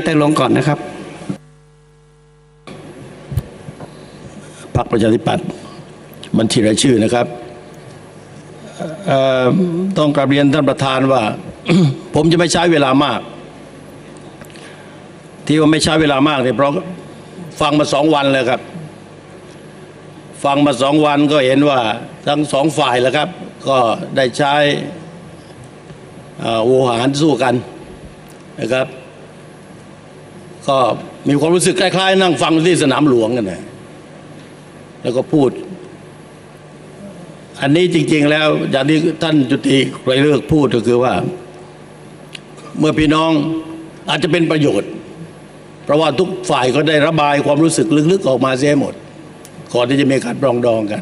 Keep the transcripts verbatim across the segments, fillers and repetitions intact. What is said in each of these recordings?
แต่ลงก่อนนะครับพรรคประชาธิปัตย์บัญชีรายชื่อนะครับต้องกราบเรียนท่านประธานว่า ผมจะไม่ใช้เวลามากที่ว่าไม่ใช้เวลามากเนี่ยเพราะฟังมาสองวันเลยครับฟังมาสองวันก็เห็นว่าทั้งสองฝ่ายแล้วครับก็ได้ใช้โวหารสู้กันนะครับก็มีความรู้สึกคล้ายๆนั่งฟังที่สนามหลวงกันนะแล้วก็พูดอันนี้จริงๆแล้วอย่างที่ท่านจุติไกรฤกษ์พูดก็คือว่าเมื่อพี่น้องอาจจะเป็นประโยชน์เพราะว่าทุกฝ่ายก็ได้ระบายความรู้สึกลึกๆออกมาเสียหมดก่อนที่จะมีการปรองดองกัน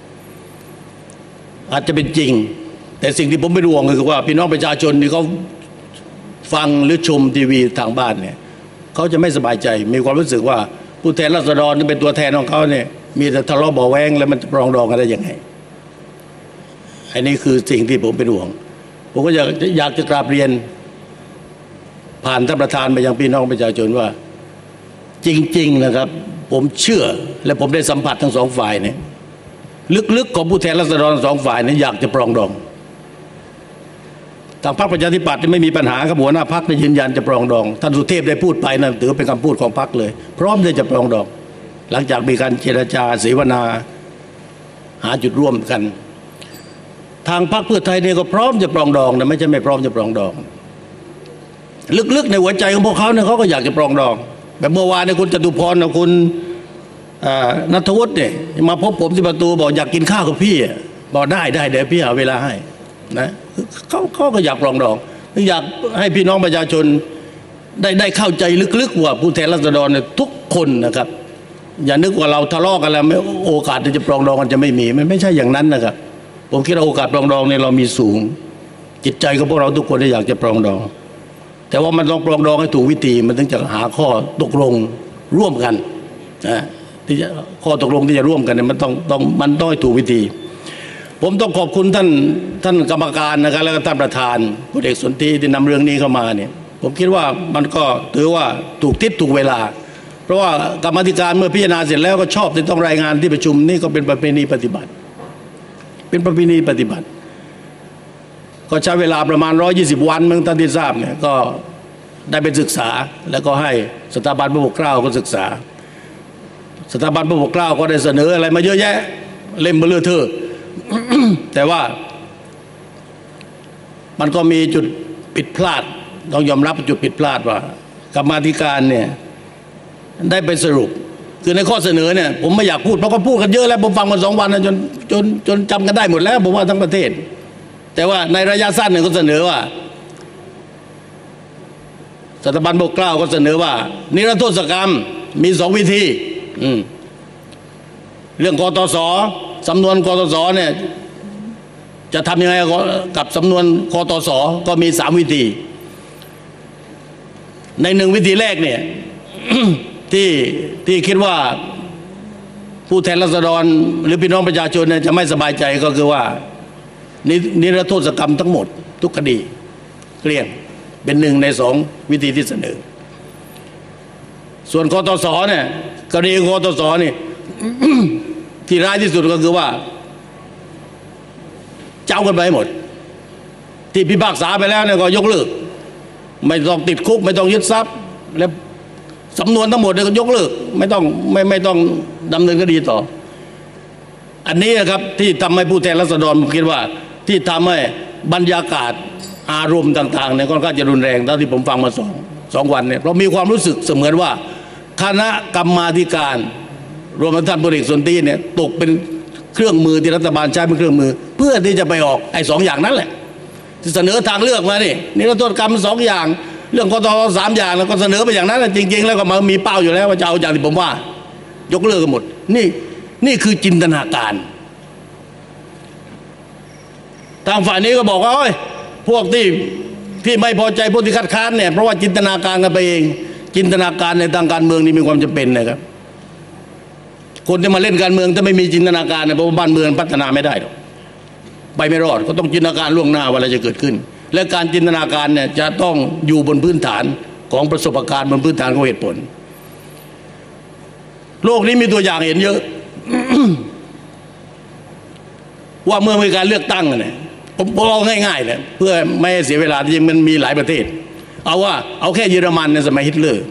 อาจจะเป็นจริงแต่สิ่งที่ผมเป็นห่วงก็คือว่าพี่น้องประชาชนที่เขาฟังหรือชมทีวีทางบ้านเนี่ยเขาจะไม่สบายใจมีความรู้สึกว่าผู้แทนราษฎรที่เป็นตัวแทนของเขาเนี่ยมีแต่ทะเลาะเบาแวงแล้วมันจะปรองดองกันได้ยังไงอันนี้คือสิ่งที่ผมเป็นห่วงผมก็อยากอยากจะกราบเรียนผ่านท่านประธานไปยังพี่น้องประชาชนว่าจริงๆนะครับผมเชื่อและผมได้สัมผัสทั้งสองฝ่ายเนี่ยลึกๆของผู้แทนราษฎรทั้งสองฝ่ายเนี่ยอยากจะปรองดองทางพรรคประชาธิปัตย์ไม่มีปัญหาครับหัวหน้าพรรคได้ยืนยันจะปรองดองท่านสุเทพได้พูดไปนั่นถือเป็นคำพูดของพรรคเลยพร้อมที่จะปรองดองหลังจากมีการเจรจาเสวนาหาจุดร่วมกันทางพรรคเพื่อไทยเนี่ยก็พร้อมจะปรองดองนะไม่ใช่ไม่พร้อมจะปรองดองลึกๆในหัวใจของพวกเขาเนี่ยเขาก็อยากจะปรองดองแบบเมื่อวานเนี่ยคุณจตุพรกับคุณณัฐวุฒิเนี่ยมาพบผมที่ประตูบอกอยากกินข้าวกับพี่บอกได้ได้เดี๋ยวพี่หาเวลาให้นะเขาเขาก็อยากปรองดองอยากให้พี่น้องประชาชนได้ได้เข้าใจลึกๆว่าผู้แทนราษฎรเนี่ยทุกคนนะครับอย่านึกว่าเราทะเลาะกันแล้วโอกาสที่จะปรองดองกันจะไม่มีมันไม่ใช่อย่างนั้นนะครับผมคิดว่าโอกาสปรองดองเนี่ยเรามีสูงจิตใจของพวกเราทุกคนที่อยากจะปรองดองแต่ว่ามันต้องปรองดองให้ถูกวิธีมันถึงจะหาข้อตกลงร่วมกันนะที่จะข้อตกลงที่จะร่วมกันเนี่ยมันต้องต้องมันต้องให้ถูกวิธีผมต้องขอบคุณท่านท่านกรรมการนะครับแล้วก็ท่านประธานพลเอกสนธิที่นำเรื่องนี้เข้ามาเนี่ยผมคิดว่ามันก็ถือว่าถูกทิศถูกเวลาเพราะว่ากรรมธิการเมื่อพิจารณาเสร็จแล้วก็ชอบที่ต้องรายงานที่ประชุมนี่ก็เป็นประเพณีปฏิบัติเป็นประเพณีปฏิบัติก็ใช้เวลาประมาณหนึ่งร้อยยี่สิบวันเมื่อท่านที่ทราบเนี่ยก็ได้ไปศึกษาแล้วก็ให้สถาบันพระปกเกล้าก็ศึกษาสถาบันพระปกเกล้าก็ได้เสนออะไรมาเยอะแยะเล่มเบลอเทอ แต่ว่ามันก็มีจุดผิดพลาดต้องยอมรับจุดผิดพลาดว่ากรรมาธิการเนี่ยได้ไปสรุปคือในข้อเสนอเนี่ยผมไม่อยากพูดเพราะเขาพูดกันเยอะแล้วผมฟังมาสองวันจนจนจนจำกันได้หมดแล้วผมว่าทั้งประเทศแต่ว่าในระยะสั้นเนี่ยก็เสนอว่าสถาบันปกเกล้าก็เสนอว่านิรโทษกรรมมีสองวิธีเรื่องกตสสำนวนกตสเนี่ยจะทำยังไงกับสำนวนกตสก็มีสามวิธีในหนึ่งวิธีแรกเนี่ย ที่ที่คิดว่าผู้แทนราษฎรหรือพี่น้องประชาชนเนี่ยจะไม่สบายใจก็คือว่านิรโทษกรรมทั้งหมดทุกคดีเกลี้ยงเป็นหนึ่งในสองวิธีที่เสนอส่วนกตสเนี่ยกรณีกตสนี่ ที่ร้ายที่สุดก็คือว่าเจ้ากันไปหมดที่พิพากษาไปแล้วเนี่ยก็ยกเลิกไม่ต้องติดคุกไม่ต้องยึดทรัพย์และสำนวนทั้งหมดเนี่ยก็ยกเลิกไม่ต้องไม่ไม่ต้องดำเนินคดีต่ออันนี้นะครับที่ทำให้ผู้แทนราษฎรคิดว่าที่ทำให้บรรยากาศอารมณ์ต่างๆเนี่ยค่อนข้างจะรุนแรงเท่าที่ผมฟังมาสองสองวันเนี่ยเรามีความรู้สึกเสมือนว่าคณะกรรมาธิการรวมทั้งท่านพลเอกสนธิเนี่ยตกเป็นเครื่องมือที่รัฐบาลใช้เป็นเครื่องมือเพื่อที่จะไปออกไอ้สองอย่างนั้นแหละที่เสนอทางเลือกมานี่นิรโทษกรรมสองอย่างเรื่องกตสามอย่างแล้วก็เสนอไปอย่างนั้นจริงๆแล้วก็มามีเป้าอยู่แล้วว่าจะเอาอย่างที่ผมว่ายกเลิกกันหมดนี่นี่คือจินตนาการทางฝ่ายนี้ก็บอกว่าโอ้ยพวกที่ที่ไม่พอใจพวกที่คัดค้านเนี่ยเพราะว่าจินตนาการกันไปเองจินตนาการในทางการเมืองนี่มีความจำเป็นนะครับคนที่มาเล่นการเมืองถ้าไม่มีจินตนาการเนี่ยเพราะว่าบ้านเมืองพัฒนาไม่ได้หรอกไปไม่รอดก็ต้องจินตนาการล่วงหน้าว่าอะไรจะเกิดขึ้นและการจินตนาการเนี่ยจะต้องอยู่บนพื้นฐานของประสบการณ์บนพื้นฐานของเหตุผลโลกนี้มีตัวอย่างเห็นเยอะ ว่าเมื่อมีการเลือกตั้งเนี่ยผมเอาง่ายๆเลยเพื่อไม่ให้เสียเวลาจริงมันมีหลายประเทศเอาว่าเอาแค่เยอรมันในสมัยฮิตเลอร์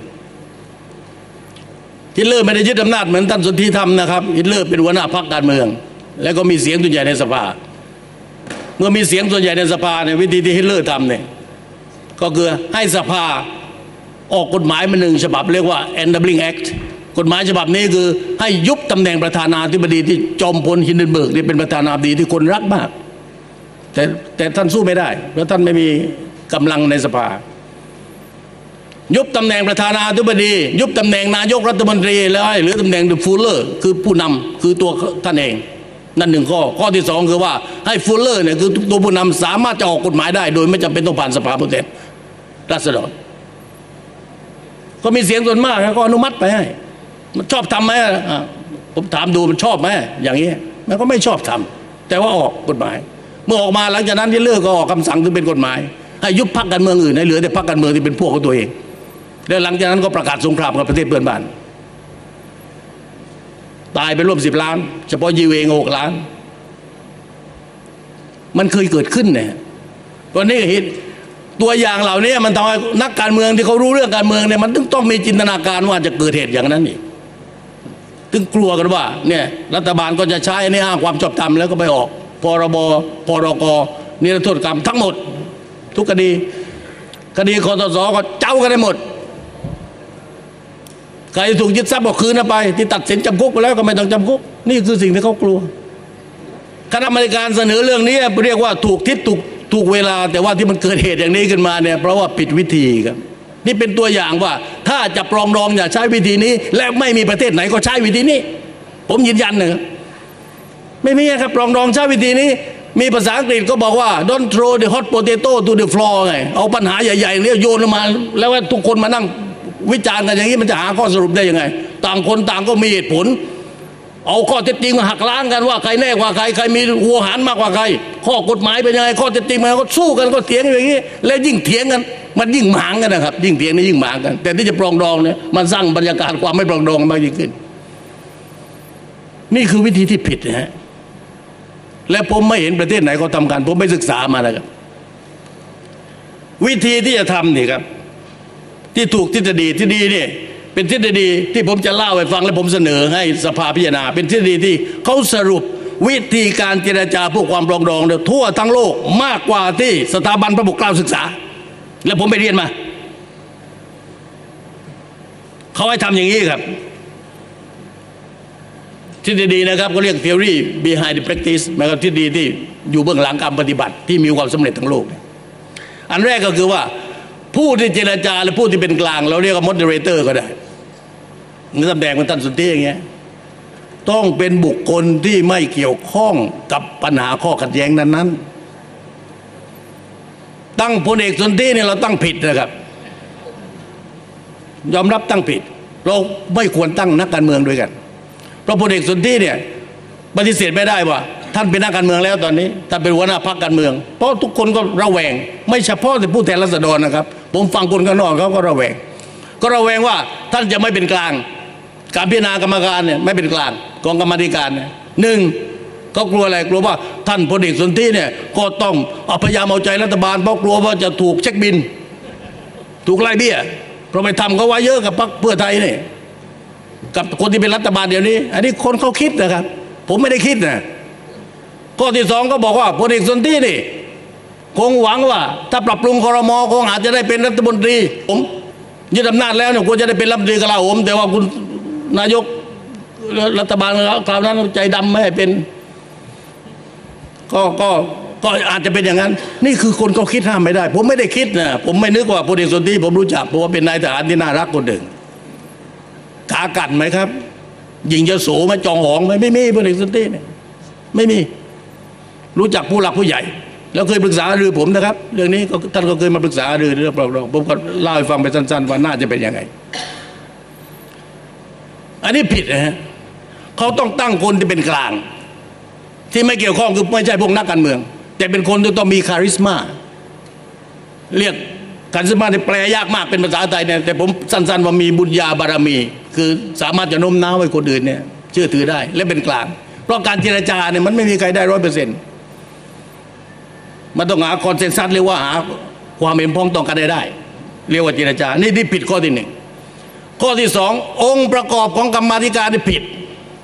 ฮิตเลอร์ไม่ได้ยึดอำนาจเหมือนท่านสนธิทำนะครับฮิตเลอร์เป็นหัวหน้าพรรคการเมืองแล้วก็มีเสียงส่วนใหญ่ในสภาเมื่อมีเสียงส่วนใหญ่ในสภาเนี่ยวิธีที่ฮิตเลอร์ทำเนี่ยก็คือให้สภาออกกฎหมายมาหนึ่งฉบับเรียกว่า Enabling Act กฎหมายฉบับนี้คือให้ยุบตำแหน่งประธานาธิบดีที่จอมพลฮินเดนเบิร์กนี่เป็นประธานาธิบดีที่คนรักมากแต่แต่ท่านสู้ไม่ได้เพราะท่านไม่มีกำลังในสภายุบตำแหน่งประธานาธิบดียุบตำแหน่งนายกรัฐมนตรีแล้วให้เหลือตำแหน่งฟูลเลอร์คือผู้นำคือตัวท่านเองนั่นหนึ่งข้อข้อที่สองคือว่าให้ฟูลเลอร์เนี่ยคือตัวผู้นำสามารถจะออกกฎหมายได้โดยไม่จำเป็นต้องผ่านสภาผู้แทนราษฎรก็มีเสียงส่วนมากก็อนุมัติไปให้มันชอบทำไหมผมถามดูมันชอบไหมอย่างนี้มันก็ไม่ชอบทำแต่ว่าออกกฎหมายเมื่อออกมาหลังจากนั้นที่เลิกก็ออกคำสั่งถึงเป็นกฎหมายให้ยุบพรรคการเมืองอื่นให้เหลือแต่พรรคการเมืองที่เป็นพวกของตัวเองแล้วหลังจากนั้นก็ประกาศสงครามกับประเทศเพื่อนบ้านตายไปร่วมสิบล้านเฉพาะยิวเองหกล้านมันเคยเกิดขึ้นเนี่ยวันนี้เห็นตัวอย่างเหล่านี้มันทำให้นักการเมืองที่เขารู้เรื่องการเมืองเนี่ยมันต้องต้องมีจินตนาการว่าจะเกิดเหตุอย่างนั้นอีกถึงกลัวกันว่าเนี่ยรัฐบาลก็จะใช้ในอ้างความชอบธรรมแล้วก็ไปออกพรบพรกนิรโทษกรรมทั้งหมดทุกคดีคดีคอสชก็เจ้ากันได้หมดใครถูกยึดทรัพย์ก็คืนไปที่ตัดสินจำคุกไปแล้วก็ไม่ต้องจำคุกนี่คือสิ่งที่เขากลัวคณะกรรมการเสนอเรื่องนี้เรียกว่าถูกทิศถูกถูกเวลาแต่ว่าที่มันเกิดเหตุอย่างนี้ขึ้นมาเนี่ยเพราะว่าผิดวิธีครับนี่เป็นตัวอย่างว่าถ้าจะปรองดองอย่าใช้วิธีนี้และไม่มีประเทศไหนก็ใช้วิธีนี้ผมยืนยันนะครับไม่มีครับปรองดองใช้วิธีนี้มีภาษาอังกฤษก็บอกว่า don't throw the hot potato to the floor ไงเอาปัญหาใหญ่ๆเนี่ยโยนลงมาแล้วว่าทุกคนมานั่งวิจารณ์กันอย่างนี้มันจะหาข้อสรุปได้ยังไงต่างคนต่างก็มีเหตุผลเอาข้อเท็จจริงมาหักล้างกันว่าใครแน่กว่าใครใครมีหัวหารมากกว่าใครข้อกฎหมายเป็นยังไงข้อเท็จจริงมันก็สู้กันก็เถียงอย่างนี้แล้วยิ่งเถียงกันมันยิ่งหมางกันนะครับยิ่งเถียงนี่ยิ่งหมางกันแต่ที่จะปรองดองเนี่ยมันสร้างบรรยากาศความไม่ปรองดองมากยิ่งขึ้นนี่คือวิธีที่ผิดนะฮะและผมไม่เห็นประเทศไหนเขาทำกันผมไม่ศึกษามานะครับวิธีที่จะทำนี่ครับที่ถูกทฤษฎีที่ดีนี่เป็นทฤษฎีที่ผมจะเล่าให้ฟังและผมเสนอให้สภาพิจารณาเป็นทฤษฎีที่เขาสรุปวิธีการเจรจาเพื่อความปรองดองทั่วทั้งโลกมากกว่าที่สถาบันพระปกเกล้าศึกษาและผมไปเรียนมาเขาให้ทำอย่างนี้ครับทฤษฎีนะครับก็เรียก theory behind the practice หมายความทฤษฎีที่อยู่เบื้องหลังการปฏิบัติที่มีความสำเร็จทั้งโลกอันแรกก็คือว่าผู้ที่เจรจาและผู้ที่เป็นกลางเราเรียกว่า moderator ก็ได้นี่ตำแหน่งของท่านสุนทรอย่างเงี้ยต้องเป็นบุคคลที่ไม่เกี่ยวข้องกับปัญหาข้อขัดแย้งนั้นๆตั้งพลเอกสุนทรเนี่ยเราตั้งผิดนะครับยอมรับตั้งผิดเราไม่ควรตั้งนักการเมืองด้วยกันเพราะพลเอกสุนทรเนี่ยปฏิเสธไม่ได้ว่าท่านเป็นนักการเมืองแล้วตอนนี้ท่านเป็นหัวหน้าพรรคการเมืองเพราะทุกคนก็ระแวงไม่เฉพาะแต่ผู้แทนราษฎรนะครับผมฟังคนข้างนอกเขาก็ระแวงก็ระแวงว่าท่านจะไม่เป็นกลางการพิจารณากรรมการเนี่ยไม่เป็นกลางกองกรรมการเนี่ยหนึ่งเขากลัวอะไรกลัวว่าท่านพลเอกสุนทรเนี่ยก็ต้องเอาพยายามเอาใจรัฐบาลเพราะกลัวว่าจะถูกเช็คบินถูกไล่เบี้ยเพราะไปทำเขาไว้เยอะกับพรรคเพื่อไทยนี่กับคนที่เป็นรัฐบาลเดี๋ยวนี้อันนี้คนเขาคิดนะครับผมไม่ได้คิดนะข้อที่สองก็บอกว่าพลเอกสุนทรนี่คงหวังว่าถ้าปรับปรุงครม.คงอาจจะได้เป็นรัฐมนตรีผมยึดอำนาจแล้วเนี่ยควรจะได้เป็นรัฐมนตรีกลาโหมแต่ว่าคุณนายกรัฐบาลคราวนั้นใจดำไม่ให้เป็นก็ก็ก็อาจจะเป็นอย่างนั้นนี่คือคนเขาคิดห้ามไม่ได้ผมไม่ได้คิดนะผมไม่นึกว่าพลเอกสุนทรผมรู้จักเพราะว่าเป็นนายทหารที่น่ารักคนหนึ่งกากัดไหมครับยิงยโสไหมจองหองไหมไม่มีพลเอกสุนทรเนี่ยไม่มีรู้จักผู้หลักผู้ใหญ่แล้วเคยปรึกษาหรือผมนะครับเรื่องนี้ท่านก็เคยมาปรึกษาหรือเรื่องปรองดองผมก็เล่าให้ฟังไปสั้นๆว่าน่าจะเป็นยังไงอันนี้ผิดนะฮะเขาต้องตั้งคนที่เป็นกลางที่ไม่เกี่ยวข้องคือไม่ใช่พวกนักการเมืองแต่เป็นคนที่ต้องมีคาริสมาเรียกคาริสมาเนี่ยแปลยากมากเป็นภาษาไทยเนี่ยแต่ผมสั้นๆว่ามีบุญญาบารมีคือสามารถจะโน้มน้าวให้คนอื่นเนี่ยเชื่อถือได้และเป็นกลางเพราะการเจรจาเนี่ยมันไม่มีใครได้ร้อยเปอร์เซ็นต์มันต้องหาคอนเซนแซสเรียกว่าหาความเห็นพ้องต้องกันได้ได้เรียกว่าเจรจานี่ที่ผิดข้อที่หนึ่งข้อที่สององค์ประกอบของกรรมาธิการที่ผิด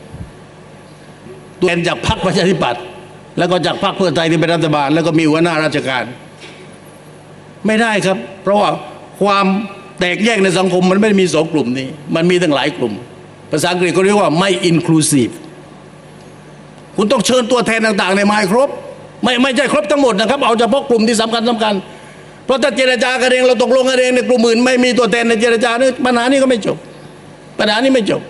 ตัวแทนจากพรรคประชาธิปัตย์แล้วก็จากพรรคเพื่อไทยที่เป็นรัฐบาลแล้วก็มีหัวหน้าราชการไม่ได้ครับเพราะว่าความแตกแยกในสังคมมันไม่ได้มีสองกลุ่มนี้มันมีตั้งหลายกลุ่มภาษาอังกฤษเขาเรียกว่าไม่ inclusive คุณต้องเชิญตัวแทนต่างๆในมาให้ครบไม่ไม่ใช่ครบทั้งหมดนะครับเอาเฉพาะกลุ่มที่สำคัญสำคัญเพราะถ้าเจรจากันเองเราตกลงกันเองในกลุ่มอื่นไม่มีตัวแทนในเจรจาเนี่ยปัญหานี้ก็ไม่จบปัญหานี้ไม่จบ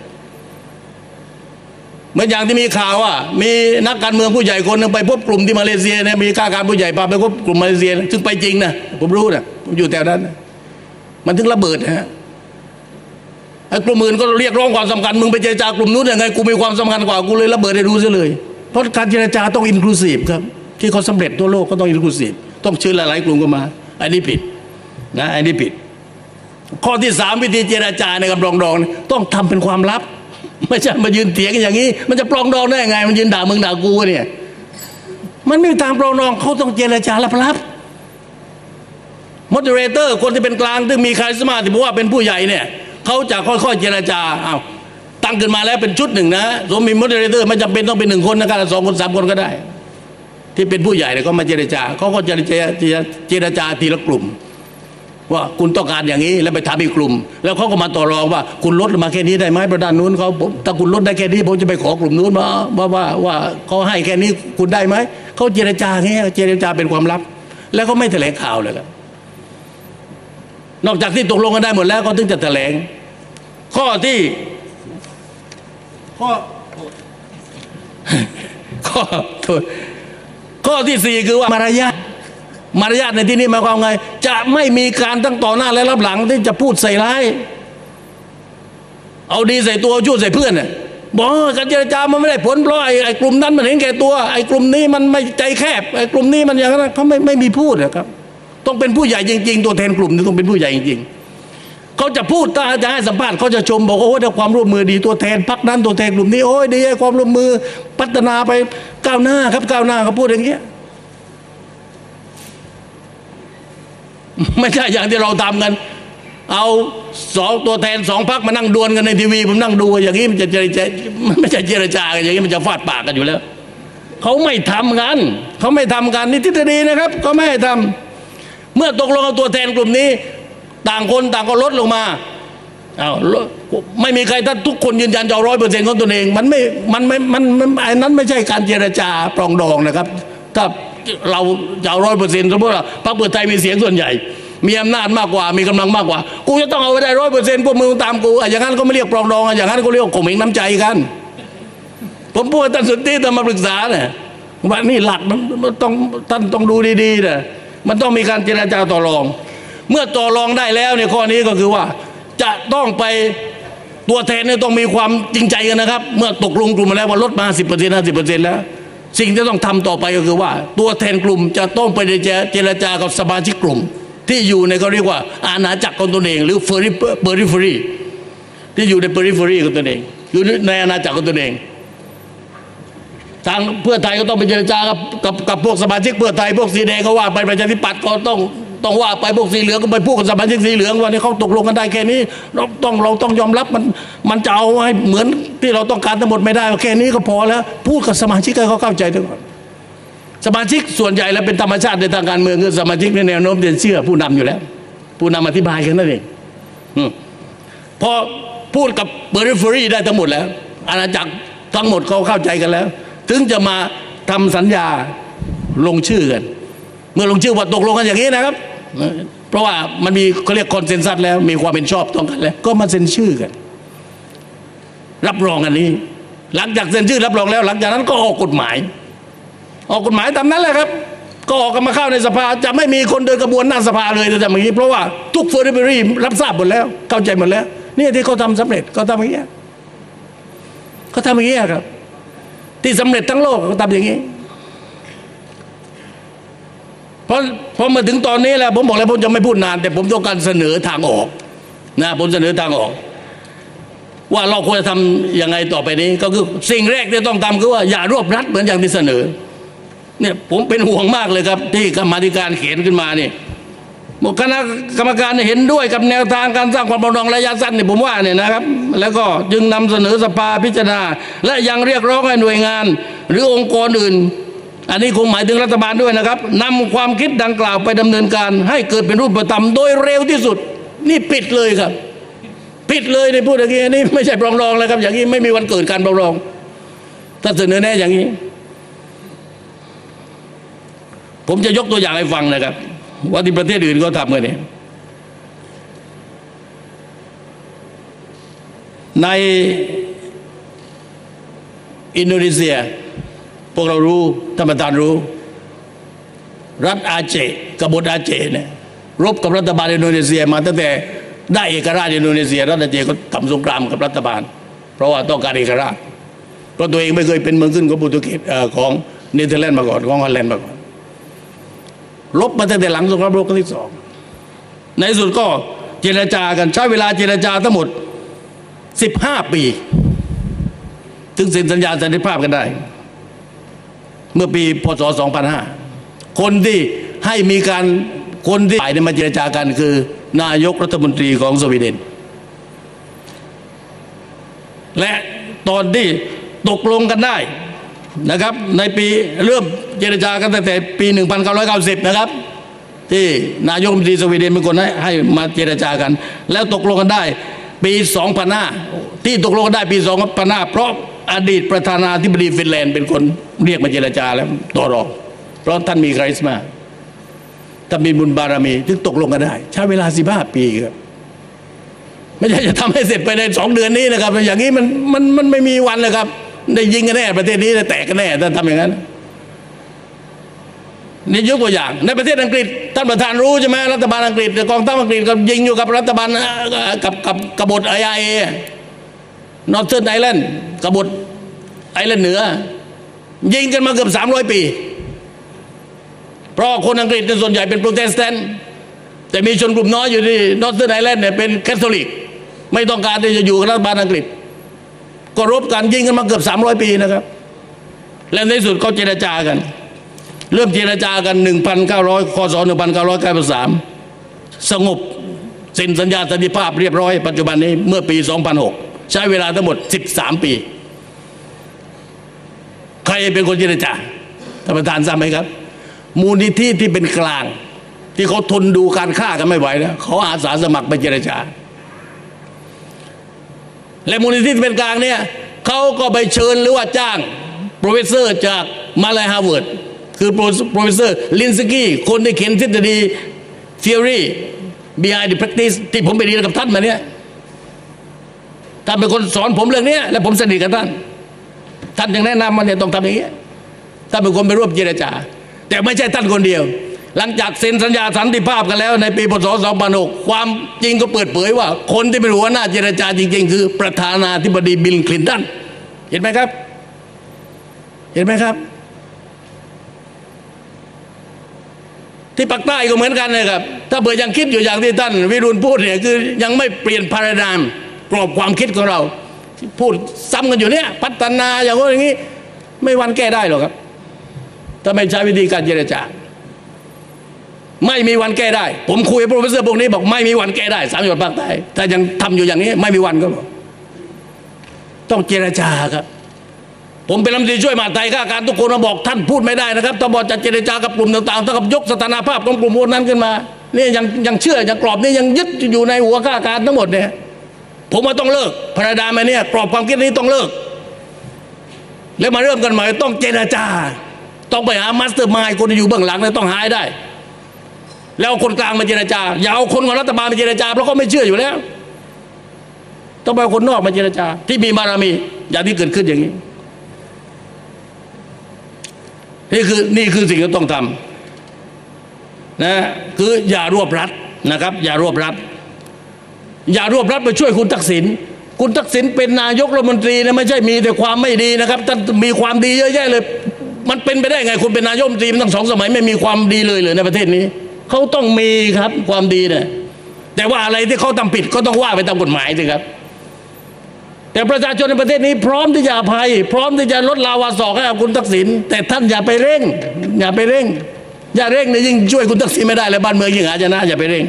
เหมือนอย่างที่มีข่าวว่ามีนักการเมืองผู้ใหญ่คนนึงไปพบกลุ่มที่มาเลเซียเนี่ยมีข้าการผู้ใหญ่พาไปพบกลุ่มมาเลเซียซึ่งไปจริงนะผมรู้นะผมอยู่แถวนั้นมันถึงระเบิดนะฮะไอ้กลุ่มอื่นก็เรียกร้องความสำคัญมึงไปเจรจากลุ่มนู้นยังไงกูมีความสำคัญกว่ากูเลยระเบิดให้รู้ซะเลยเพราะการเจรจาต้องอินคลูซีฟครับที่เขาสำเร็จทั่วโลกก็ต้องอินคลูซีฟต้องเชิญหลายๆกลุ่มเข้ามาอันนี้ผิดนะอันนี้ผิดข้อที่สามวิธีเจรจาในการปรองดองต้องทำเป็นความลับไม่ใช่มายืนเถียงอย่างนี้มันจะปรองดองได้ยังไงมันยืนด่ามึงด่ากูเนี่ยมันไม่มีทางปรองดองเขาต้องเจรจาลับๆมอดเรเตอร์คนที่เป็นกลางที่มีคาริสมาที่บอกว่าเป็นผู้ใหญ่เนี่ยเขาจะค่อยๆเจรจาอ้าวตั้งขึ้นมาแล้วเป็นชุดหนึ่งนะสมมีมอดเรเตอร์ไม่จำเป็นต้องเป็นหนึ่งคนนะครับสองคนสามคนก็ได้ที่เป็นผู้ใหญ่เนี่ยก็มาเจรจาเขาก็จะเจรจาทีละกลุ่มว่าคุณต้องการอย่างนี้แล้วไปถามอีกกลุ่มแล้วเขาก็มาต่อรองว่าคุณลดมาแค่นี้ได้ไหมประธานนู้นเขาถ้าคุณลดได้แค่นี้ผมจะไปขอกลุ่มนู้นมาว่าว่าว่าเขาให้แค่นี้คุณได้ไหมเขาเจรจาเงี้ยเจรจาเป็นความลับแล้วก็ไม่แถลงข่าวเลยครับนอกจากที่ตกลงกันได้หมดแล้วเขาถึงจะแถลงข้อที่ข้อข้อข้อที่สี่คือว่ามารยาทมารยาทในที่นี้หมายความไงจะไม่มีการตั้งต่อหน้าและรับหลังที่จะพูดใส่ร้ายเอาดีใส่ตัวชั่วใส่เพื่อนเนี่ยบอกการเจรจามันไม่ได้ผลเพราะไอ้ไอ้กลุ่มนั้นมันเห็นแก่ตัวไอ้กลุ่มนี้มันไม่ใจแคบไอ้กลุ่มนี้มันอย่างนั้นเขาไม่ไม่มีพูดนะครับต้องเป็นผู้ใหญ่จริงๆตัวแทนกลุ่มนี้ต้องเป็นผู้ใหญ่จริงๆเขาจะพูดถ้าจะให้สัมภาษณ์เขาจะชมบอกโอ้ได้ความร่วมมือดีตัวแทนพรรคนั้นตัวแทนกลุ่มนี้โอ้ยดีความร่วมมือพัฒนาไปก้าวหน้าครับก้าวหน้าเขาพูดอย่างเงี้ยไม่ใช่อย่างที่เราทำกันเอาสองตัวแทนสองพรรคมานั่งดวลกันในทีวีผมนั่งดูอย่างนี้มันจะเจรจาไม่ใช่เจรจากันอย่างนี้มันจะฟาดปากกันอยู่แล้วเขาไม่ทำกันเขาไม่ทำกันนี่ทฤษฎีนะครับเขาไม่ให้ทำเมื่อตกลงกับตัวแทนกลุ่มนี้ต่างคนต่างก็ลดลงมาเอาไม่มีใครถ้าทุกคนยืนยันจะร้อยเปอร์เซ็นต์ของตนเองมันไม่มันไม่มันไอ้นั้นไม่ใช่การเจรจาปรองดองนะครับถ้าเราจะร้อยเปอร์เซ็นต์สมมติว่าพรรคเพื่อไทยมีเสียงส่วนใหญ่มีอำนาจมากกว่ามีกำลังมากกว่ากูจะต้องเอาไปได้ร้อยเปอร์เซ็นต์พวกมึงตามกูอย่างนั้นก็ไม่เรียกปรองดองอย่างนั้นก็เรียกข่มเหงน้ำใจกันผมพูดท่านสุทธิท่านมาปรึกษาเนี่ยว่านี่หลักมันต้องท่านต้องดูดีๆนะมันต้องมีการเจรจาต่อรองเมื่อต่อรองได้แล้วเนี่ยข้อนี้ก็คือว่าจะต้องไปตัวแทนเนี่ยต้องมีความจริงใจกันนะครับเมื่อตกลงกลุ่มมาแล้วว่าลดมาสิบเปอร์เซ็นต์ห้าสิบเปอร์เซ็นต์แล้วสิ่งที่ต้องทำต่อไปก็คือว่าตัวแทนกลุ่มจะต้องไปเจรจากับสมาชิกกลุ่มที่อยู่ในเขาเรียกว่าอาณาจักรของตนเองหรือเฟอร์ริเปอริเฟอรีที่อยู่ในเปอริเฟอรีของตนเองอยู่ในอาณาจักรของตนเองทางเพื่อไทยก็ต้องไปเจรจากับกับกับพวกสมาชิกเพื่อไทยพวกสีแดงก็ว่าไปประชาธิปัตย์ก็ต้องต้องว่าไปพวกสีเหลืองก็ไปพูดกับสมาชิกสีเหลืองว่านี่เขาตกลงกันได้แค่นี้เราต้องเราต้องยอมรับมันมันจะเอาให้เหมือนที่เราต้องการทั้งหมดไม่ได้แค่นี้ก็พอแล้วพูดกับสมาชิกให้เขาเข้าใจด้วยก่อนสมาชิกส่วนใหญ่แล้วเป็นธรรมชาติในทางการเมืองคือสมาชิกในแนวโน้มจะเชื่อผู้นำอยู่แล้วผู้นำอธิบายกันนั่นเองพอพูดกับเปอริเฟอรีได้ทั้งหมดแล้วอาณาจักรทั้งหมดเขาเข้าใจกันแล้วถึงจะมาทำสัญญาลงชื่อกันเมื่อลงชื่อว่าตกลงกันอย่างนี้นะครับเพราะว่ามันมีเขาเรียกคอนเซนแซสแล้วมีความเป็นชอบต้องกันแล้วก็มาเซ็นชื่อกันรับรองอันนี้หลังจากเซ็นชื่อรับรองแล้วหลังจากนั้นก็ออกกฎหมายออกกฎหมายตามนั้นแหละครับก็ออกกันมาเข้าในสภาจะไม่มีคนเดินกระบวนหน้าสภาเลยจะทำอย่างนี้เพราะว่าทุกเฟอร์ริเบอรี่รับทราบหมดแล้วเข้าใจหมดแล้วนี่ที่เขาทำสำเร็จเขาทำอย่างนี้เขาทำอย่างนี้ครับที่สำเร็จทั้งโลกเขาทำอย่างนี้เพราะพอมาถึงตอนนี้แล้วผมบอกแล้วผมจะไม่พูดนานแต่ผมต้องการเสนอทางออกนะผมเสนอทางออกว่าเราควรจะทำยังไงต่อไปนี้ก็คือสิ่งแรกที่ต้องทำคือว่าอย่ารวบรัดเหมือนอย่างที่เสนอเนี่ยผมเป็นห่วงมากเลยครับที่กรรมาธิการเขียนขึ้นมาเนี่ยคณะกรรมการเห็นด้วยกับแนวทางการสร้างความปรองดองระยะสั้นเนี่ยผมว่าเนี่ยนะครับแล้วก็จึงนำเสนอสภาพิจารณาและยังเรียกร้องให้หน่วยงานหรือองค์กรอื่นอันนี้คงหมายถึงรัฐบาลด้วยนะครับนำความคิดดังกล่าวไปดำเนินการให้เกิดเป็นรูปธรรมโดยเร็วที่สุดนี่ปิดเลยครับปิดเลยในพูดอย่างนี้นี่ไม่ใช่ปรองดองเลยครับอย่างนี้ไม่มีวันเกิดการปรองดองถ้าเสนอแน่อย่างนี้ผมจะยกตัวอย่างให้ฟังนะครับว่าที่ประเทศอื่นเขาทำกันเนี่ยในอินโดนีเซียพวกเรารู้ท่านประธานรู้รัฐอาเจกบฏอาเจเนี่ยรบกับรัฐบาลอินโดนีเซียมาตั้งแต่ได้เอกราชอินโดนีเซียรัฐอาเจก็ทำสงครามกับรัฐบาลเพราะว่าต้องการเอกราชเพราะตัวเองไม่เคยเป็นเมืองขึ้นของโปรตุเกสของเนเธอร์แลนด์มาก่อนของฮอลแลนด์มาก่อนลบมาตั้งแต่หลังสงครามโลกครั้งที่สองในที่สุดก็เจรจากันใช้เวลาเจรจาทั้งหมดสิบห้าปีถึงเซ็นสัญญาสันติภาพกันได้เมื่อปีพศสองพันห้าคนที่ให้มีการคนที่ฝ่ายมาเจรจากันคือนายกรัฐมนตรีของสวีเดนและตอนที่ตกลงกันได้นะครับในปีเริ่มเจรจากันตั้งแต่ปีหนึ่งพันเก้าร้อยเก้าสิบนะครับที่นายกรัฐมนตรีสวีเดนเป็นคนให้ให้มาเจรจากันแล้วตกลงกันได้ปีสองพันห้าที่ตกลงกันได้ปีสองพันห้าเพราะอดีตประธานาธิบดีฟินแลนด์เป็นคนเรียกมาเจรจาแล้วต่อรองเพราะท่านมีคาริสมาท่านมีบุญบารมีถึงตกลงกันได้ใช้เวลาสิบห้าปีครับไม่ใช่จะทำให้เสร็จไปในสองเดือนนี้นะครับอย่างนี้มันมันมันไม่มีวันเลยครับได้ยิงกันแน่ประเทศนี้ได้แตกกันแน่ถ้าทำอย่างนั้นนี่ยกตัวอย่างในประเทศอังกฤษท่านประธานรู้ใช่ไหมรัฐบาลอังกฤษกองทัพอังกฤษก็ยิงอยู่กับรัฐบาลกับกับกบฏไอเอนอร์เทิร์นไอแลนด์กบฏไอแลนด์เหนือยิงกันมาเกือบสามร้อยปีเพราะคนอังกฤษส่วนใหญ่เป็นโปรเตสแตนต์แต่มีชนกลุ่มน้อยอยู่ที่นอร์เทิร์นไอแลนด์เนี่ยเป็นแคทอลิกไม่ต้องการที่จะอยู่กับรัฐบาลอังกฤษก็รบกันยิงกันมาเกือบสามร้อยปีนะครับและในที่สุดก็เจรจากันเริ่มเจรจากันหนึ่งพันเก้าร้อยคศหนึ่งพันเก้าร้อยเก้าสิบสามสงบเซ็นสัญญาสันติภาพเรียบร้อยปัจจุบันนี้เมื่อปีสองพันหกใช้เวลาทั้งหมดสิบสามปีใครเป็นคนเจรจาท่านประธานทราบไหมครับมูลนิธิที่เป็นกลางที่เขาทนดูการฆ่ากันไม่ไหวแล้วเขาอาสาสมัครไปเจรจาและมูลนิธิที่เป็นกลางเนี่ยเขาก็ไปเชิญหรือว่าจ้างโปรเฟสเซอร์จากมหาวิทยาลัยฮาร์วาร์ดคือโปรเฟสเซอร์ลินสกี้คนที่เขียนทฤษฎี theory behind the practice ที่ผมไปเรียนกับท่านมาเนี่ยท่านเป็นคนสอนผมเรื่องนี้และผมสนิทกับท่านท่านยังแนะนำมันเนี่ยต้องทำอย่างนี้ท่านเป็นคนไปร่วมเจรจาแต่ไม่ใช่ท่านคนเดียวหลังจากเซ็นสัญญาสันติภาพกันแล้วในปีพศสองพันหกความจริงก็เปิดเผยว่าคนที่เป็นหัวหน้าเจรจาจริงๆคือประธานาธิบดีบิลคลินตันเห็นไหมครับเห็นไหมครับที่ปากใต้ก็เหมือนกันเลยครับถ้าเบื่อยังคิดอยู่อย่างที่ท่านวิรุณพูดเนี่ยคือยังไม่เปลี่ยนพาราไดม์กรอบความคิดของเราพูดซ้ำกันอยู่เนี่ยพัฒนาอย่างว่าอย่างนี้ไม่วันแก้ได้หรอกครับถ้าไม่ใช้วิธีการเจรจาไม่มีวันแก้ได้ผมคุยกับโปรเฟสเซอร์พวกนี้บอกไม่มีวันแก้ได้สามจังหวัดภาคใต้ถ้ายังทำอยู่อย่างนี้ไม่มีวันก็บอกต้องเจรจาครับผมเป็นรัฐมนตรีช่วยมหาดไทยข้าการทุกคนมาบอกท่านพูดไม่ได้นะครับต้องบอกจะเจรจากับกลุ่มต่างๆเท่ากับยกสถานภาพของกลุ่มพวกนั้นขึ้นมานี่ยังยังเชื่อยังกรอบนี่ยังยึดอยู่ในหัวข้าการทั้งหมดเนี่ยผมว่าต้องเลิกพาราไดม์เนี่ยกรอบความคิดนี้ต้องเลิกแล้วมาเริ่มกันใหม่ต้องเจรจาต้องไปหามาสเตอร์มายด์คนที่อยู่เบื้องหลังเนี่ยต้องหาได้แล้วคนกลางมาเจรจาอย่าเอาคนของรัฐบาลมาเจรจาเพราะเขาไม่เชื่ออยู่แล้วต้องไปเอาคนนอกมาเจรจาที่มีบารมีอย่างที่เกิดขึ้นอย่างนี้นี่คือนี่คือสิ่งที่ต้องทำนะคืออย่ารวบรัดนะครับอย่ารวบรัดอย่ารวบรัดไปช่วยคุณทักษิณคุณทักษิณเป็นนายกรัฐมนตรีนะไม่ใช่มีแต่ความไม่ดีนะครับท่านมีความดีเยอะแยะเลยมันเป็นไปได้ไงคุณเป็นนายกรัฐมนตรีตั้งสองสมัยไม่มีความดีเลยเลยในประเทศนี้เขาต้องมีครับความดีเนี่ยแต่ว่าอะไรที่เขาทำผิดก็ต้องว่าไปตามกฎหมายสิครับแต่ประชาชนในประเทศนี้พร้อมที่จะอภัยพร้อมที่จะลดลาวาสอกให้กับคุณทักษิณแต่ท่านอย่าไปเร่งอย่าไปเร่งอย่าเร่งเนี่ยยิ่งช่วยคุณทักษิณไม่ได้เลยบ้านเมืองยิ่งหาชนะอย่าไปเร่ง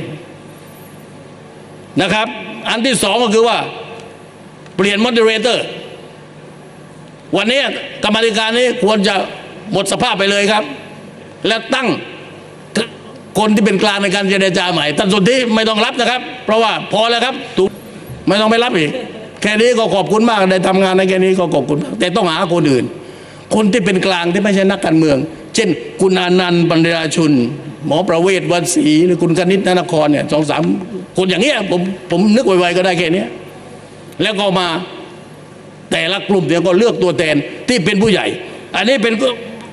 นะครับอันที่สองก็คือว่าเปลี่ยนโมเดเลเตอร์วันนี้กรรมธิการนี้ควรจะหมดสภาพไปเลยครับและตั้งคนที่เป็นกลางในการเจรจาใหม่ท่านสนธิไม่ต้องรับนะครับเพราะว่าพอแล้วครับถูกไม่ต้องไปรับอีกแค่นี้ก็ขอบคุณมากได้ทำงานในแค่นี้ก็ขอบคุณแต่ต้องหาคนอื่นคนที่เป็นกลางที่ไม่ใช่นักการเมืองเช่นคุณอานันต์ปัญญาชุนหมอประเวศวรรณศรีหรือคุณกนิษฐ์นครเนี่ยสองสามคนอย่างเงี้ยผมผมนึกไวๆก็ได้แค่นี้แล้วก็มาแต่ละกลุ่มเนี่ยก็เลือกตัวแทนที่เป็นผู้ใหญ่อันนี้เป็น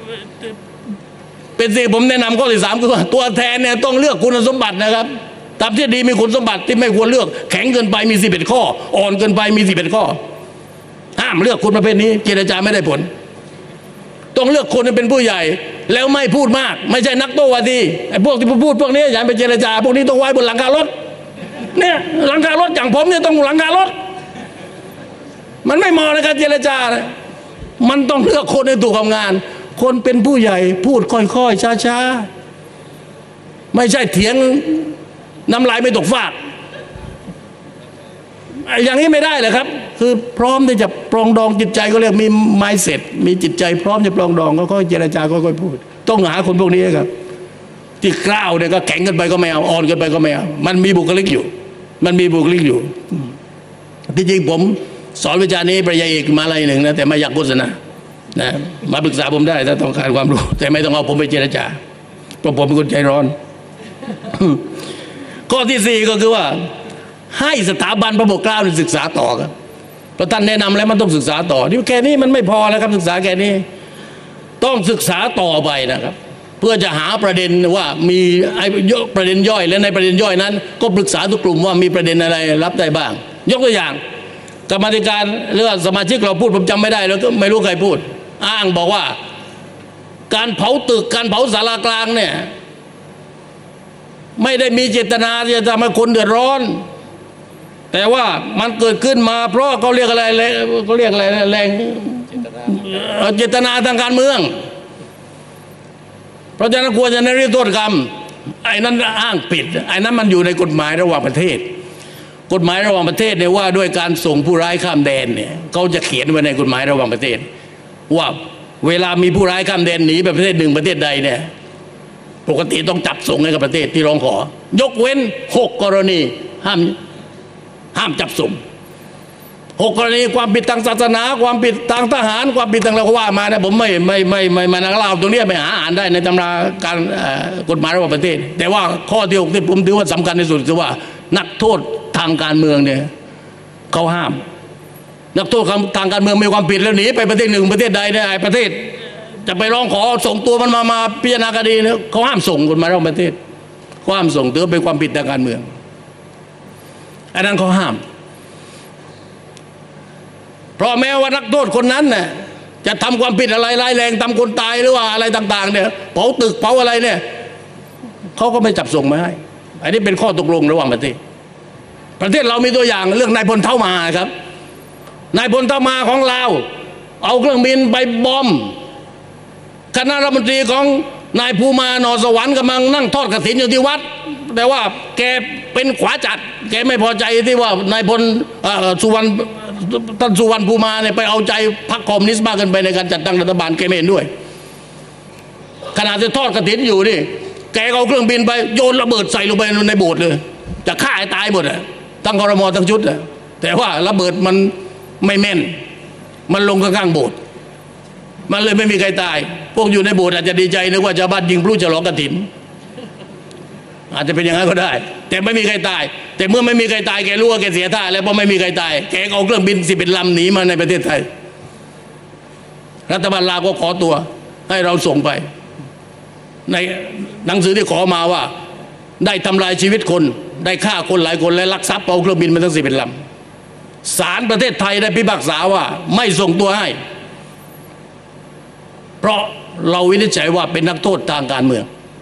เป็นสิ่งผมแนะนำข้อที่สามคือว่าตัวแทนเนี่ยต้องเลือกคุณสมบัตินะครับตามที่ดีมีคุณสมบัติที่ไม่ควรเลือกแข็งเกินไปมีสิบเอ็ดข้ออ่อนเกินไปมีสิบเอ็ดข้อห้ามเลือกคนประเภทนี้เจรจาไม่ได้ผลต้องเลือกคนที่เป็นผู้ใหญ่แล้วไม่พูดมากไม่ใช่นักโต้วาทีไอ้พวกที่พูดพวกนี้อย่าไปเจรจาพวกนี้ต้องไว้บนหลังคารถเนี่ยหลังคารถอย่างผมเนี่ยต้องหลังคารถมันไม่เหมาะในการเจรจาเลยมันต้องเลือกคนในตัวทำงานคนเป็นผู้ใหญ่พูดค่อยๆช้าๆไม่ใช่เถียงน้ำลายไม่ตกฟากอย่างนี้ไม่ได้เลยครับคือพร้อมที่จะปรองดองจิตใจก็เรียกมี mindset มีจิตใจพร้อมจะปรองดองก็ค่อยเจรจาก็ค่อยพูดต้องหาคนพวกนี้ครับที่กล้าวเนี่ยก็แข็งกันไปก็ไม่เอาอ่อนกันไปก็ไม่เอามันมีบุคลิกอยู่มันมีบุคลิกอยู่ที่จริงผมสอนวิชานี้ปริญญาเอกมาอะไรหนึ่งนะแต่ไม่อยากโฆษณานะมาปรึกษาผมได้ถ้าต้องการความรู้แต่ไม่ต้องเอาผมไปเจรจาเพราะผมเป็นคนใจร้อนข้อที่สี่ก็คือว่าให้สถาบันพระปกเกล้าศึกษาต่อครับเพราะท่านแนะนำแล้วมันต้องศึกษาต่อนี่แค่นี้มันไม่พอแล้วครับศึกษาแค่นี้ต้องศึกษาต่อไปนะครับเพื่อจะหาประเด็นว่ามีไอ้ประเด็นย่อยและในประเด็นย่อยนั้นก็ปรึกษาทุกกลุ่มว่ามีประเด็นอะไรรับได้บ้างยกตัวอย่างกรรมธิการหรือสมาชิกเราพูดผมจำไม่ได้แล้วก็ไม่รู้ใครพูดอ้างบอกว่าการเผาตึกการเผาศาลากลางเนี่ยไม่ได้มีเจตนาที่จะทำให้คนเดือดร้อนแต่ว่ามันเกิดขึ้นมาเพราะเขาเรียกอะไรเขาเรียกอะไรแรงเจตนาทางการเมืองเพราะฉะนั้นควรจะนริโทษกรรมไอ้นั้นอ้างผิดไอ้นั้นมันอยู่ในกฎหมายระหว่างประเทศกฎหมายระหว่างประเทศเนี่ยว่าด้วยการส่งผู้ร้ายข้ามแดนเนี่ยเขาจะเขียนไว้ในกฎหมายระหว่างประเทศว่าเวลามีผู้ร้ายข้ามแดนหนีไปประเทศหนึ่งประเทศใดเนี่ยปกติต้องจับส่งให้กับประเทศที่ร้องขอยกเว้นหกกรณีห้ามห้ามจับส่งหกกรณีความผิดทางศาสนาความผิดทางทหารความผิดทางเราก็ว่ามานะผมไม่ไม่ไม่ไม่มานักเล่าตรงนี้ไปหาอ่านได้ในตำราการกฎหมายระหว่างประเทศแต่ว่าข้อที่หกที่ผมถือว่าสำคัญที่สุดคือว่านักโทษทางการเมืองเนี่ยเขาห้ามนักโทษทางการเมืองมีความผิดแล้วหนีไปประเทศหนึ่งประเทศใดเนี่ยประเทศจะไปร้องขอส่งตัวมันมามาพิจารณาคดีเนี่ยเขาห้ามส่งกฎหมายระหว่างประเทศเขาห้ามส่งถือเป็นความผิดทางการเมืองอันนั้นเขาห้ามเพราะแม้ว่านักโทษคนนั้นน่ะจะทำความผิดอะไรร้ายแรงทำคนตายหรือว่าอะไรต่างๆเนี่ยเผาตึกเผาอะไรเนี่ยเขาก็ไม่จับส่งมาให้อันนี้เป็นข้อตกลงระหว่างประเทศประเทศเรามีตัวอย่างเรื่องนายพลเท่ามาครับนายพลเท่ามาของลาวเอาเครื่องบินไปบอมคณะรัฐมนตรีของนายภูมานอสวรรค์กำลังนั่งทอดกฐินอยู่ที่วัดแต่ว่าแกเป็นขวาจัดแกไม่พอใจที่ว่านายพลสุวรรณท่านสุวรรณภูมาเนี่ยไปเอาใจพรรคคอมมิวนิสต์มากเกินไปในการจัดตั้งรัฐบาลแกไม่เห็นด้วยขณะจะทอดกฐินอยู่นี่แกเอาเครื่องบินไปโยนระเบิดใส่ลงไปในโบสถ์เลยจะฆ่าให้ตายหมดอะทั้งครม.ทั้งชุดอะแต่ว่าระเบิดมันไม่แม่นมันลงข้างๆโบสถ์มันเลยไม่มีใครตายพวกอยู่ในโบสถ์อาจจะดีใจนึกว่าชาวบ้านยิงพลุฉลองกฐินอาจจะเป็นอย่างนั้นก็ได้แต่ไม่มีใครตายแต่เมื่อไม่มีใครตายแกรู้ว่าแกเสียท่าแล้วเพราะไม่มีใครตายแกเอาเครื่องบินสิบเอ็ดลำหนีมาในประเทศไทยรัฐบาลลาวก็ขอตัวให้เราส่งไปในหนังสือที่ขอมาว่าได้ทำลายชีวิตคนได้ฆ่าคนหลายคนและลักทรัพย์เอาเครื่องบินมาทั้งสิบเอ็ดลำศาลประเทศไทยได้พิพากษาว่าไม่ส่งตัวให้เพราะเราวินิจฉัยว่าเป็นนักโทษทางการเมือง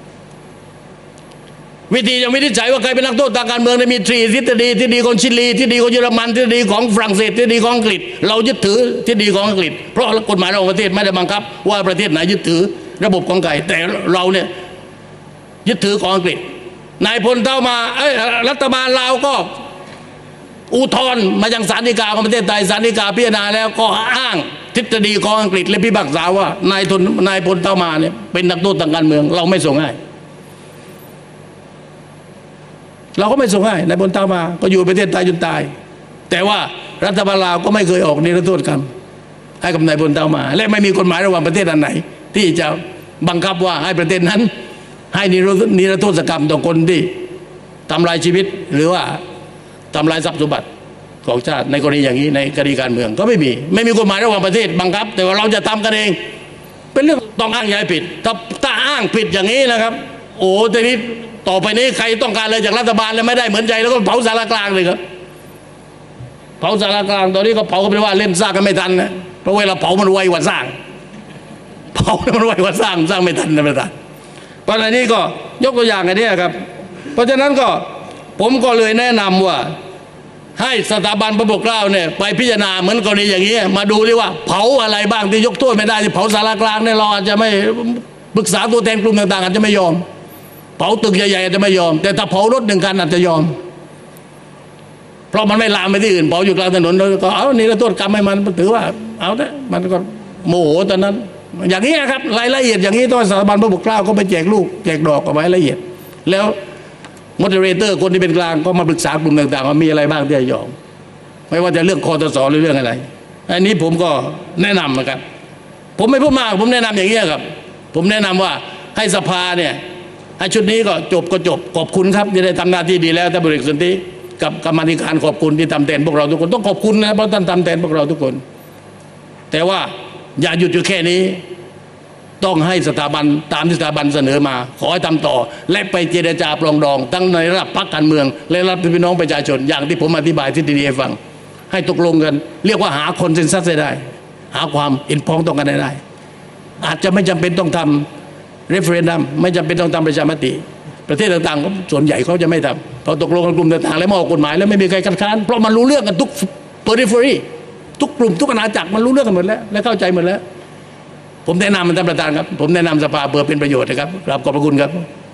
วิธีจะวินิจฉัยว่าใครเป็นนักโทษทางการเมืองมีทรีทฤษฎีทฤษฎีของชิลีทฤษฎีของเยอรมันทฤษฎีของฝรั่งเศสทฤษฎีของอังกฤษเรายึดถือทฤษฎีของอังกฤษเพราะกฎหมายระหว่างประเทศไม่ได้บังคับว่าประเทศไหนยึดถือระบบของใครแต่เราเนี่ยยึดถือของอังกฤษนายพลเท่ามาเอ้ยรัฐบาลลาวก็อุทธรณ์มายังศาลฎีกาของประเทศไทยศาลฎีกาพิจารณาแล้วก็อ้างทฤษฎีของอังกฤษและพิพากษาว่านายทนนายพลเท่ามาเนี่ยเป็นนักโทษทางการเมืองเราไม่ส่งให้เราก็ไม่ส่งให้นายพลเท่ามาก็อยู่ประเทศไทยจนตายแต่ว่ารัฐบาลลาวก็ไม่เคยออกนิรโทษกรรมให้กับนายพลเท่ามาและไม่มีกฎหมายระหว่างประเทศอันไหนที่จะบังคับว่าให้ประเทศนั้นให้นิรโทษกรรมต่อคนที่ทำลายชีวิตหรือว่าทำลายทรัพย์สมบัติของชาติในกรณีอย่างนี้ในคดีการเมืองก็ไม่มีไม่มีกฎหมายระหว่างประเทศบังคับแต่ว่าเราจะทำกันเองเป็นเรื่องต้องอ้างย้ายผิดถ้าถ้าอ้างผิดอย่างนี้นะครับโอ้ทีนี้ต่อไปนี้ใครต้องการอะไรจากรัฐบาลแล้วไม่ได้เหมือนใจแล้วก็เผาสารกลางเลยครับเผาสารกลางตอนนี้ก็เผากันไปว่าเล่นสร้างกันไม่ทันนะเพราะเวลาเผามันไวกว่าสร้างเผามันไวกว่าสร้างสร้างไม่ทันนะไม่ทันเพราะอันนี้ก็ยกตัวอย่างอันนี้ครับเพราะฉะนั้นก็ผมก็เลยแนะนำว่าให้สถาบันพระปกเกล้าเนี่ยไปพิจารณาเหมือนกรณีอย่างนี้มาดูดิว่าเผาอะไรบ้างที่ยกโทษไม่ได้ที่เผาสารกลางเนี่ยเราอาจจะไม่ปรึกษาตัวแทนกลุ่มต่างๆอาจจะไม่ยอมเผาตึกใหญ่ๆอาจจะไม่ยอมแต่ถ้าเผารถหนึ่งคันอาจจะยอมเพราะมันไม่ลามไปที่อื่นเผาอยู่กลางถนนก็เอานี่ละโทษกรรมให้มันถือว่าเอาเถอะมันก็โมโหตอนนั้นอย่างนี้ครับรายละเอียดอย่างนี้ต้องสถาบันพระปกเกล้าก็ไปแจกลูกแจกดอกเอาไว้ละเอียดแล้วมอดเตอร์เรเตอร์คนที่เป็นกลางก็มาปรึกษากลุ่มต่างๆว่ามีอะไรบ้างที่จะยอมไม่ว่าจะเรื่องคอตสหรือเรื่องอะไรอันนี้ผมก็แนะนำนะครับผมไม่พูดมากผมแนะนำอย่างนี้ครับผมแนะนำว่าให้สภาเนี่ยให้ชุดนี้ก็จบก็จบขอบคุณครับที่ได้ทำหน้าที่ดีแล้วท่านบริษัทสนธิกับกรรมาธิการขอบคุณที่ทำแทนพวกเราทุกคนต้องขอบคุณนะเพราะท่านทำแทนพวกเราทุกคนแต่ว่าอย่าหยุดอยู่แค่นี้ต้องให้สถาบันตามที่สถาบันเสนอมาขอให้ทำต่อและไปเจรจาปรองดองทั้งในระดับพรรคการเมืองและระดับพี่น้องประชาชนอย่างที่ผมอธิบายที่ดีๆให้ฟังให้ตกลงกันเรียกว่าหาคอนเซนแซสได้หาความเห็นพ้องต้องกันได้อาจจะไม่จำเป็นต้องทำเรฟเฟรนดัมไม่จำเป็นต้องทำประชามติประเทศต่างๆส่วนใหญ่เขาจะไม่ทำพอตกลงกันกลุ่มต่างๆแล้วมาออกกฎหมายแล้วไม่มีใครคัดค้านเพราะมันรู้เรื่องกันทุกเปอร์ริเฟอรี่ทุกกลุ่มทุกอาณาจักรมันรู้เรื่องกันหมดแล้วและเข้าใจหมดแล้วผมแนะนำท่านประธานครับผมแนะนำสภาเพื่อเป็นประโยชน์นะครับขอบพระคุณครับ